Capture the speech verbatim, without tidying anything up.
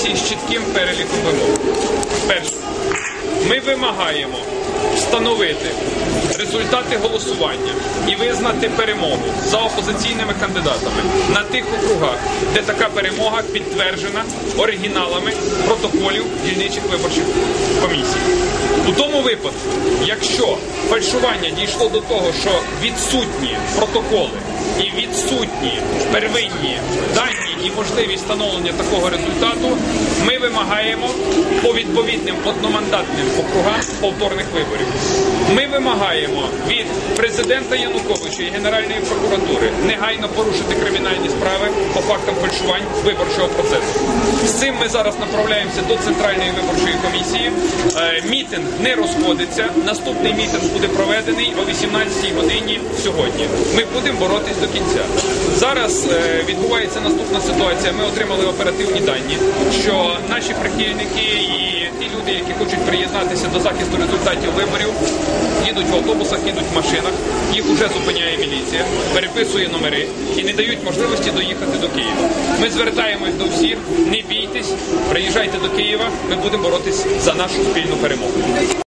комісії з чітким переліком вимог. Перше. Ми вимагаємо встановити результати голосування і визнати перемогу за опозиційними кандидатами на тих округах, де така перемога підтверджена оригіналами протоколів дільничних виборчих комісій. У тому випадку, якщо фальшування дійшло до того, що відсутні протоколи і відсутні первинні дані і можливість встановлення такого результату, ми вимагаємо по відповідним одномандатним округам повторних виборів. Ми вимагаємо від президента Януковича і Генеральної прокуратури негайно порушити кримінальні справи по фактам фальшувань виборчого процесу. З цим ми зараз направляємося до Центральної виборчої комісії. Е, мітинг не розходиться. Наступний мітинг буде проведений о вісімнадцятій годині сьогодні. Ми будемо боротись до кінця. Зараз е, відбувається наступна ситуація. Ми отримали оперативні дані, що наші прихильники і ті люди, які хочуть приєднатися до захисту результатів виборів, їдуть в автобусах, їдуть в машинах, їх вже зупиняє міліція, переписує номери і не дають можливості доїхати до Києва. Ми звертаємось до всіх, не бійтесь, приїжджайте до Києва, ми будемо боротись за нашу спільну перемогу.